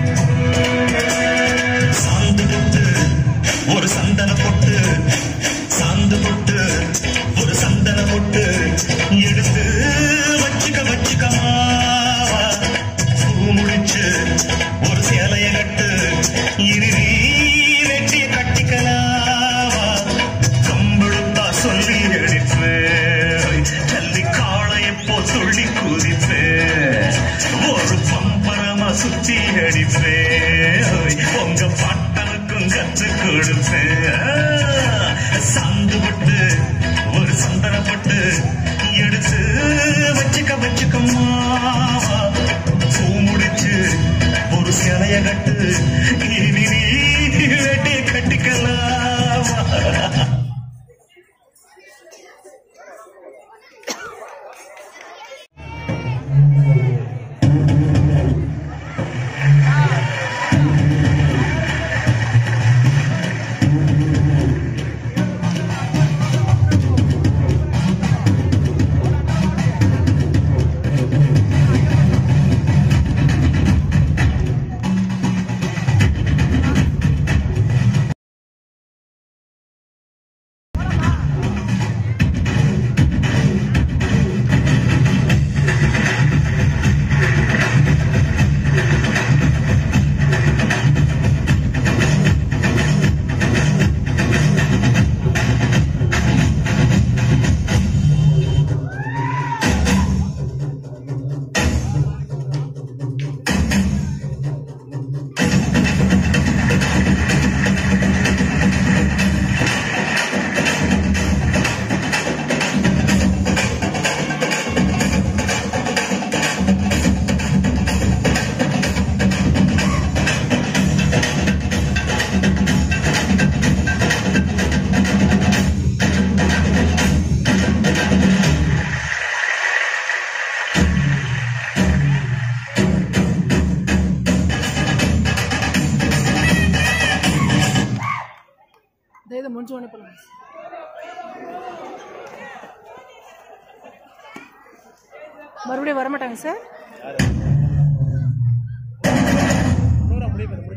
ஒரு சந்தன பொட்டு சாந்து பொட்டு ஒரு சந்தன பொட்டு எடுத்து வச்சுக்கமா பூ முடிச்சு ஒரு சேலைய கட்டு இனி வெட்டிய கட்டிக்கலாவா கம்பெழுத்தா சொல்லி அடிப்பேன் கல்லி காளைய போ சொல்லி குதிப்பேன் ஒரு பம்பரமா சுத்தி அடிப்பேன் உங்க பாட்டனுக்கும் கற்று கொடுப்பேன் சாந்து பட்டு ஒரு சந்தனப்பட்டு எடுத்து வச்சுக்கமா பூ முடிச்சு ஒரு சேலைய கட்டு இனி வெட்டிய கட்டிக்கலாவா இதை முடிஞ்ச உடனே போகலாம். மறுபடியும் வரமாட்டாங்க சார்.